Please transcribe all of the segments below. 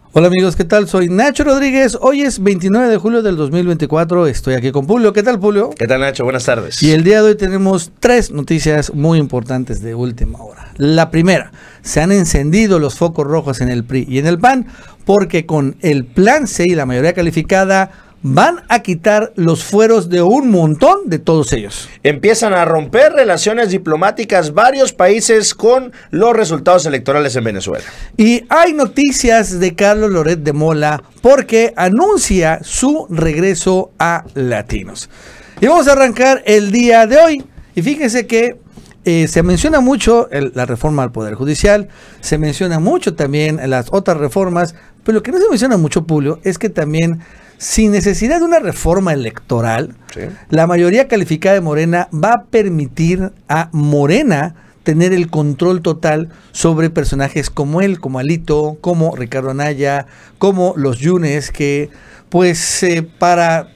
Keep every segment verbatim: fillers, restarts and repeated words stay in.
Hola amigos, ¿qué tal? Soy Nacho Rodríguez. Hoy es veintinueve de julio del dos mil veinticuatro. Estoy aquí con Pulio. ¿Qué tal, Pulio? ¿Qué tal, Nacho? Buenas tardes. Y el día de hoy tenemos tres noticias muy importantes de última hora. La primera, se han encendido los focos rojos en el P R I y en el P A N porque con el Plan C y la mayoría calificada van a quitar los fueros de un montón de todos ellos. Empiezan a romper relaciones diplomáticas varios países con los resultados electorales en Venezuela. Y hay noticias de Carlos Loret de Mola porque anuncia su regreso a Latinos. Y vamos a arrancar el día de hoy. Y fíjense que eh, se menciona mucho el, la reforma al Poder Judicial, se menciona mucho también las otras reformas, pero lo que no se menciona mucho, Pulio, es que también, sin necesidad de una reforma electoral, sí, la mayoría calificada de Morena va a permitir a Morena tener el control total sobre personajes como él, como Alito, como Ricardo Anaya, como los Yunes, que pues eh, para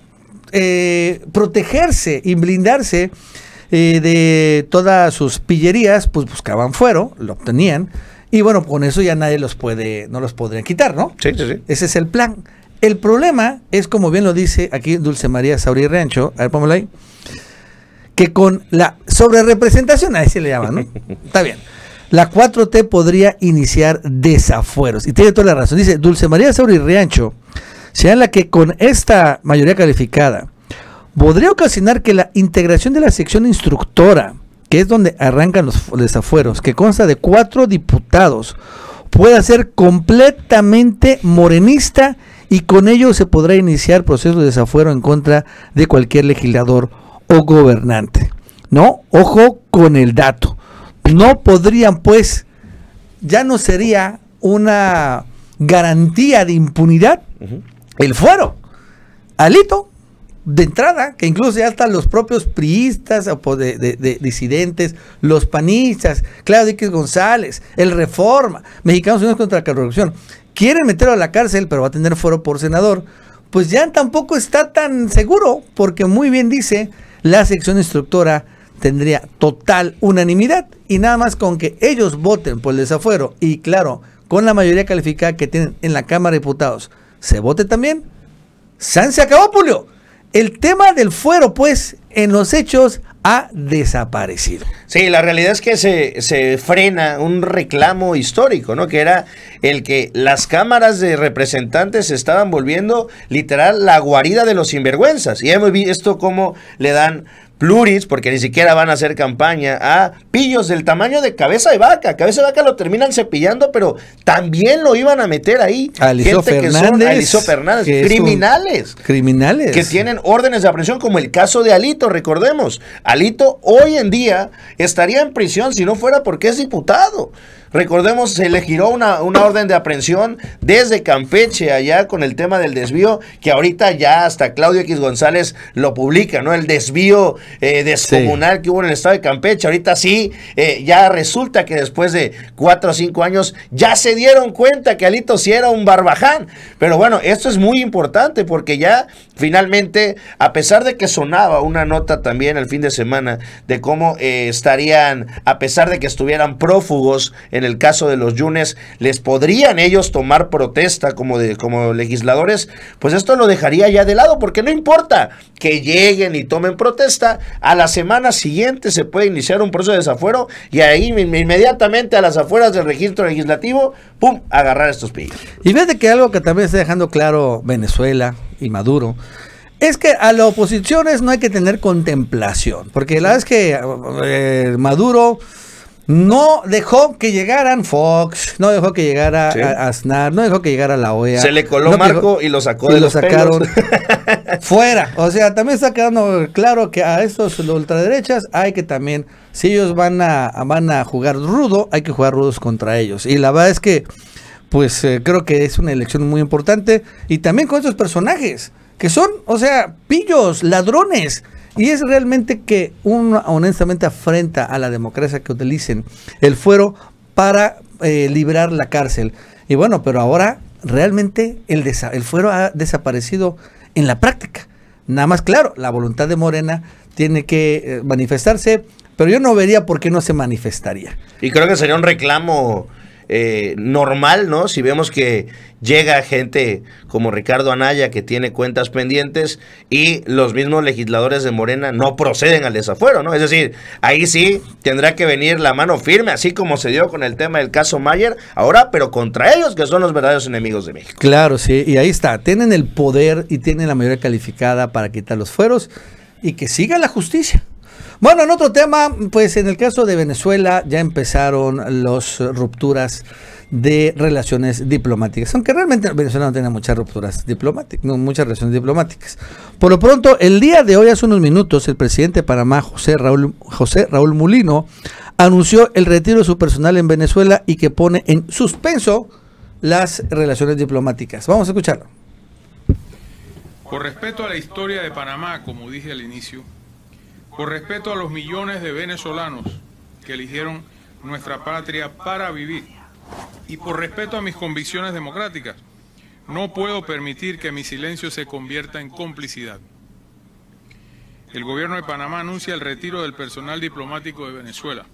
eh, protegerse y blindarse eh, de todas sus pillerías, pues buscaban fuero, lo obtenían, y bueno, con eso ya nadie los puede, no los podrían quitar, ¿no? Sí, sí, sí. Ese es el plan. El problema es, como bien lo dice aquí Dulce María Sauri Rancho, a ver, póngalo ahí, que con la sobrerepresentación, a ese le llaman, ¿no? Está bien. La cuatro T podría iniciar desafueros. Y tiene toda la razón. Dice Dulce María Sauri Rancho, señala que con esta mayoría calificada podría ocasionar que la integración de la sección instructora, que es donde arrancan los desafueros, que consta de cuatro diputados, pueda ser completamente morenista, y con ello se podrá iniciar proceso de desafuero en contra de cualquier legislador o gobernante. No, ojo con el dato. No podrían, pues, ya no sería una garantía de impunidad uh-huh. el fuero. Alito, de entrada, que incluso ya están los propios priistas, de, de, de disidentes, los panistas, Claudio X González, el Reforma, Mexicanos Unidos contra la Corrupción, quieren meterlo a la cárcel, pero va a tener fuero por senador, pues ya tampoco está tan seguro, porque muy bien dice, la sección instructora tendría total unanimidad, y nada más con que ellos voten por el desafuero, y claro, con la mayoría calificada que tienen en la Cámara de Diputados, se vote también, ¡san se acabó, Pulio! El tema del fuero, pues, en los hechos ha desaparecido. Sí, la realidad es que se, se frena un reclamo histórico, ¿no? Que era el que las cámaras de representantes se estaban volviendo literal la guarida de los sinvergüenzas. Y hemos visto cómo le dan pluris, porque ni siquiera van a hacer campaña, a pillos del tamaño de cabeza de vaca. Cabeza de vaca lo terminan cepillando, pero también lo iban a meter ahí. Aliso Gente Fernández. Que son Aliso Fernández, que criminales. Un, criminales. Que tienen órdenes de aprehensión, como el caso de Alito, recordemos. Alito hoy en día estaría en prisión si no fuera porque es diputado. Recordemos, se le giró una, una orden de aprehensión desde Campeche, allá con el tema del desvío, que ahorita ya hasta Claudio X González lo publica, ¿no? El desvío eh, descomunal sí. que hubo en el estado de Campeche. Ahorita sí, eh, ya resulta que después de cuatro o cinco años ya se dieron cuenta que Alito sí era un barbaján. Pero bueno, esto es muy importante porque ya finalmente, a pesar de que sonaba una nota también el fin de semana de cómo eh, estarían, a pesar de que estuvieran prófugos en el caso de los Yunes, les podrían ellos tomar protesta como, de, como legisladores, pues esto lo dejaría ya de lado, porque no importa que lleguen y tomen protesta, a la semana siguiente se puede iniciar un proceso de desafuero y ahí inmediatamente a las afueras del registro legislativo, ¡pum!, agarrar a estos pillos. Y fíjate que algo que también está dejando claro Venezuela y Maduro, es que a las oposiciones no hay que tener contemplación, porque la verdad es que eh, Maduro no dejó que llegaran Fox, no dejó que llegara sí. a Aznar, no dejó que llegara la O E A. Se le coló no Marco dejó, y lo sacó y de lo los sacaron fuera. O sea, también está quedando claro que a estos ultraderechas hay que también, si ellos van a, van a jugar rudo, hay que jugar rudos contra ellos. Y la verdad es que, pues eh, creo que es una elección muy importante. Y también con estos personajes, que son, o sea, pillos, ladrones. Y es realmente que uno honestamente afrenta a la democracia que utilicen el fuero para eh, librar la cárcel. Y bueno, pero ahora realmente el, el fuero ha desaparecido en la práctica. Nada más, claro, la voluntad de Morena tiene que eh, manifestarse, pero yo no vería por qué no se manifestaría. Y creo que sería un reclamo eh, normal, ¿no? Si vemos que llega gente como Ricardo Anaya que tiene cuentas pendientes y los mismos legisladores de Morena no proceden al desafuero, ¿no? Es decir, ahí sí tendrá que venir la mano firme, así como se dio con el tema del caso Mayer, ahora, pero contra ellos que son los verdaderos enemigos de México. Claro, sí, y ahí está, tienen el poder y tienen la mayoría calificada para quitar los fueros y que siga la justicia. Bueno, en otro tema, pues en el caso de Venezuela ya empezaron las rupturas de relaciones diplomáticas, aunque realmente Venezuela no tiene muchas rupturas diplomáticas, no, muchas relaciones diplomáticas. Por lo pronto, el día de hoy, hace unos minutos, el presidente de Panamá, José Raúl, José Raúl Mulino, anunció el retiro de su personal en Venezuela y que pone en suspenso las relaciones diplomáticas. Vamos a escucharlo. Por respeto a la historia de Panamá, como dije al inicio, por respeto a los millones de venezolanos que eligieron nuestra patria para vivir y por respeto a mis convicciones democráticas, no puedo permitir que mi silencio se convierta en complicidad. El gobierno de Panamá anuncia el retiro del personal diplomático de Venezuela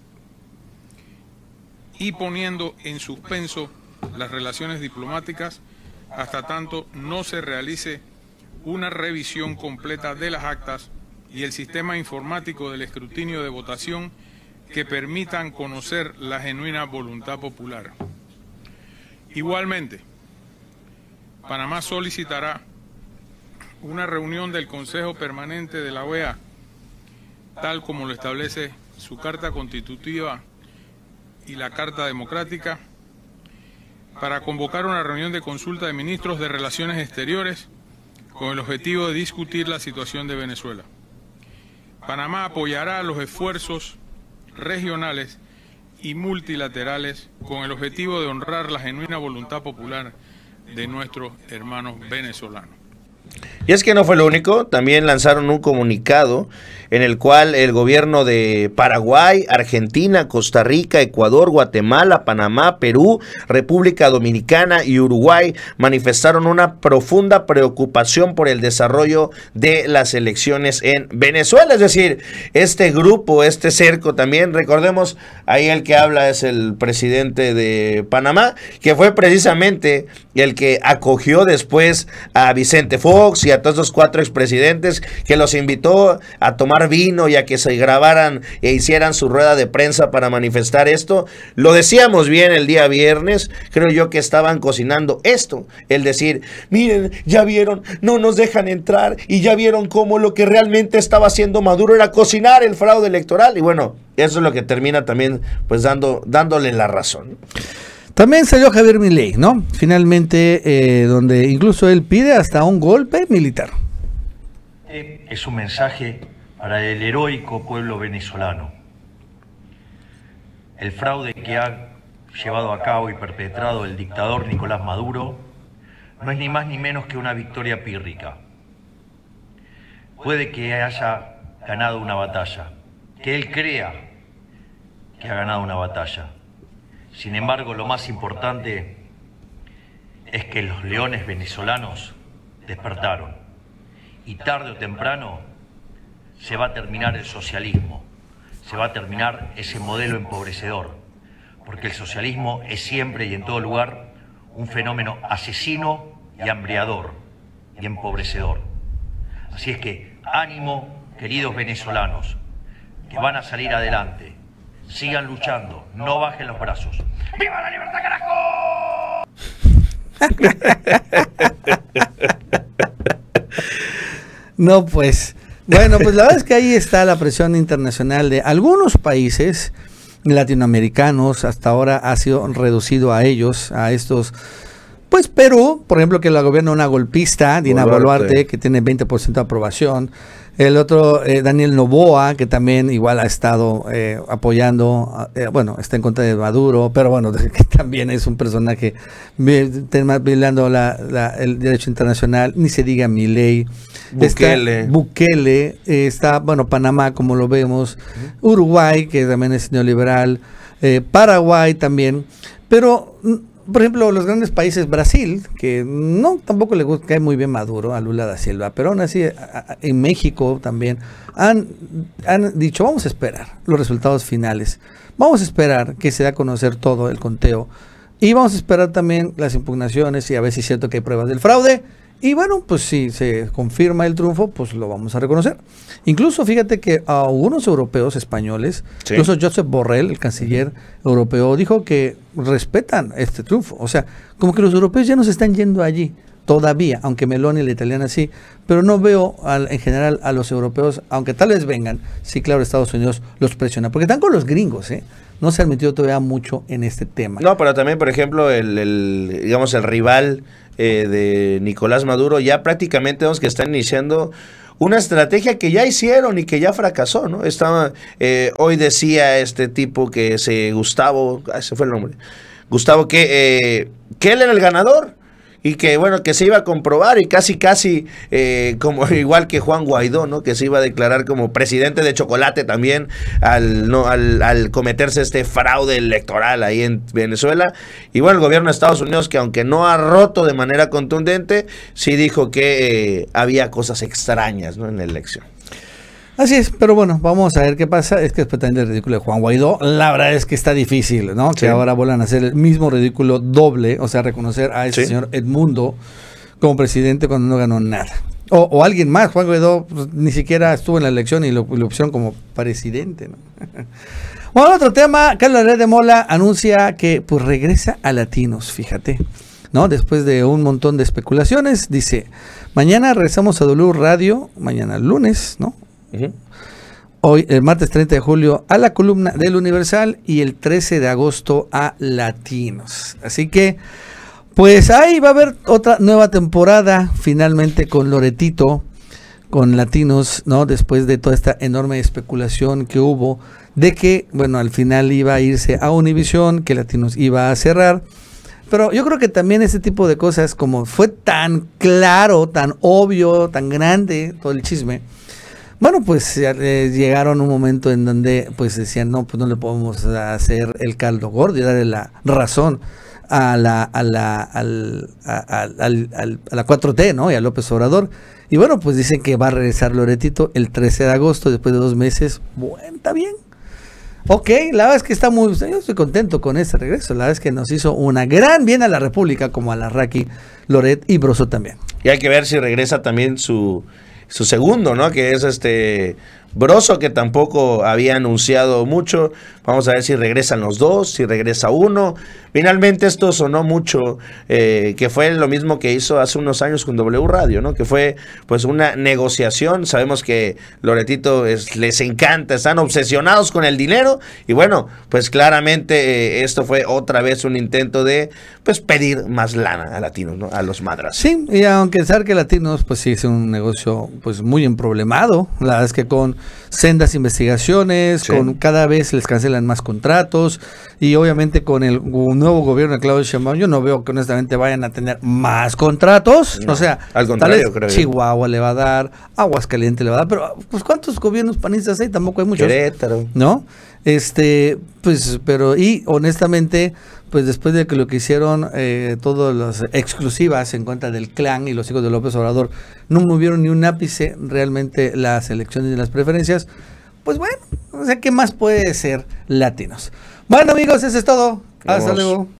y poniendo en suspenso las relaciones diplomáticas hasta tanto no se realice una revisión completa de las actas y el sistema informático del escrutinio de votación que permitan conocer la genuina voluntad popular. Igualmente, Panamá solicitará una reunión del Consejo Permanente de la O E A, tal como lo establece su Carta Constitutiva y la Carta Democrática, para convocar una reunión de consulta de ministros de Relaciones Exteriores con el objetivo de discutir la situación de Venezuela. Panamá apoyará los esfuerzos regionales y multilaterales con el objetivo de honrar la genuina voluntad popular de nuestros hermanos venezolanos. Y es que no fue lo único, también lanzaron un comunicado en el cual el gobierno de Paraguay, Argentina, Costa Rica, Ecuador, Guatemala, Panamá, Perú, República Dominicana y Uruguay manifestaron una profunda preocupación por el desarrollo de las elecciones en Venezuela. Es decir, este grupo, este cerco también, recordemos, ahí el que habla es el presidente de Panamá, que fue precisamente el que acogió después a Vicente Fox y a todos los cuatro expresidentes, que los invitó a tomar vino y a que se grabaran e hicieran su rueda de prensa para manifestar esto. Lo decíamos bien el día viernes, creo yo que estaban cocinando esto, el decir, miren, ya vieron, no nos dejan entrar y ya vieron cómo lo que realmente estaba haciendo Maduro era cocinar el fraude electoral, y bueno, eso es lo que termina también pues dando, dándole la razón. También salió Javier Milei, ¿no? Finalmente, eh, donde incluso él pide hasta un golpe militar. Es un mensaje para el heroico pueblo venezolano. El fraude que ha llevado a cabo y perpetrado el dictador Nicolás Maduro no es ni más ni menos que una victoria pírrica. Puede que haya ganado una batalla, que él crea que ha ganado una batalla. Sin embargo, lo más importante es que los leones venezolanos despertaron y tarde o temprano se va a terminar el socialismo, se va a terminar ese modelo empobrecedor, porque el socialismo es siempre y en todo lugar un fenómeno asesino y hambriador y empobrecedor. Así es que ánimo, queridos venezolanos, que van a salir adelante. Sigan luchando, no bajen los brazos. ¡Viva la libertad, carajo! No, pues, bueno, pues la verdad es que ahí está la presión internacional de algunos países latinoamericanos. Hasta ahora ha sido reducido a ellos, a estos, pues Perú, por ejemplo, que la gobierna una golpista, Dina Boluarte, Boluarte que tiene veinte por ciento de aprobación. El otro, eh, Daniel Noboa, que también igual ha estado eh, apoyando, eh, bueno, está en contra de Maduro, pero bueno, que también es un personaje violando la, la, el derecho internacional, ni se diga Milei. Bukele. Está Bukele, eh, está, bueno, Panamá, como lo vemos, uh-huh. Uruguay, que también es neoliberal, eh, Paraguay también, pero... Por ejemplo, los grandes países, Brasil, que no tampoco le gusta, cae muy bien Maduro, a Lula da Silva, pero aún así, a, a, en México también, han, han dicho, vamos a esperar los resultados finales, vamos a esperar que se dé a conocer todo el conteo Y vamos a esperar también las impugnaciones y a ver si es cierto que hay pruebas del fraude. Y bueno, pues si se confirma el triunfo, pues lo vamos a reconocer. Incluso fíjate que a algunos europeos españoles, sí. incluso Josep Borrell, el canciller uh-huh. europeo, dijo que respetan este triunfo. O sea, como que los europeos ya no se están yendo allí todavía, aunque Meloni, la italiana, sí. Pero no veo al, en general a los europeos, aunque tal vez vengan, sí, claro, Estados Unidos los presiona. Porque están con los gringos, ¿eh? No se ha metido todavía mucho en este tema. No, pero también, por ejemplo, el, el digamos, el rival eh, de Nicolás Maduro ya prácticamente vemos que están iniciando una estrategia que ya hicieron y que ya fracasó, ¿no? Estaba, eh, hoy decía este tipo que se, Gustavo, ese fue el nombre, Gustavo, que, eh, que él era el ganador. Y que bueno, que se iba a comprobar y casi casi eh, como igual que Juan Guaidó, ¿no? Que se iba a declarar como presidente de chocolate también al no al, al cometerse este fraude electoral ahí en Venezuela. Y bueno, el gobierno de Estados Unidos, que aunque no ha roto de manera contundente, sí dijo que eh, había cosas extrañas, ¿no? en la elección. Así es, pero bueno, vamos a ver qué pasa. Es que después también del ridículo de Juan Guaidó, la verdad es que está difícil, ¿no? Sí. Que ahora vuelvan a hacer el mismo ridículo doble, o sea, reconocer a ese sí. señor Edmundo como presidente cuando no ganó nada. O, o alguien más, Juan Guaidó pues, ni siquiera estuvo en la elección y lo, lo pusieron como presidente, ¿no? Bueno, otro tema, Carlos Loret de Mola anuncia que pues regresa a Latinos, fíjate, ¿no? Después de un montón de especulaciones, dice, mañana regresamos a W Radio, mañana lunes, ¿no? Uh-huh. Hoy, el martes treinta de julio, a la columna del Universal y el trece de agosto a Latinos. Así que, pues ahí va a haber otra nueva temporada finalmente con Loretito, con Latinos, ¿no? Después de toda esta enorme especulación que hubo de que, bueno, al final iba a irse a Univisión, que Latinos iba a cerrar. Pero yo creo que también ese tipo de cosas, como fue tan claro, tan obvio, tan grande todo el chisme, bueno, pues eh, llegaron un momento en donde pues decían, no, pues no le podemos hacer el caldo gordo y darle la razón a la a la al, a, a, al, al, a la cuatro T, ¿no? Y a López Obrador. Y bueno, pues dicen que va a regresar Loretito el trece de agosto, después de dos meses. Bueno, está bien. Ok, la verdad es que está muy... Yo estoy contento con este regreso. La verdad es que nos hizo una gran bien a la República, como a la Raki, Loret y Broso también. Y hay que ver si regresa también su... su segundo, ¿no? Que es este Broso, que tampoco había anunciado mucho. Vamos a ver si regresan los dos, si regresa uno. Finalmente esto sonó mucho, eh, que fue lo mismo que hizo hace unos años con W Radio, ¿no? Que fue pues una negociación. Sabemos que Loretito es, les encanta, están obsesionados con el dinero. Y bueno, pues claramente eh, esto fue otra vez un intento de pues pedir más lana a Latinos, ¿no? A los madras. Sí, y aunque saber que Latinos pues sí es un negocio pues muy emproblemado. La verdad es que con sendas investigaciones, sí. con cada vez les cancelan más contratos y obviamente con el nuevo gobierno de Claudio Sheinbaum yo no veo que honestamente vayan a tener más contratos, no, o sea, al contrario, creo Chihuahua yo. le va a dar, Aguascalientes le va a dar, pero pues cuántos gobiernos panistas hay, tampoco hay muchos, Querétaro, ¿no? Este, pues, pero y honestamente, pues después de que lo que hicieron eh, todas las exclusivas en contra del clan y los hijos de López Obrador, no movieron ni un ápice realmente las elecciones y las preferencias, pues bueno, o sea, ¿qué más puede ser Latinos? Bueno amigos, eso es todo. Hasta luego.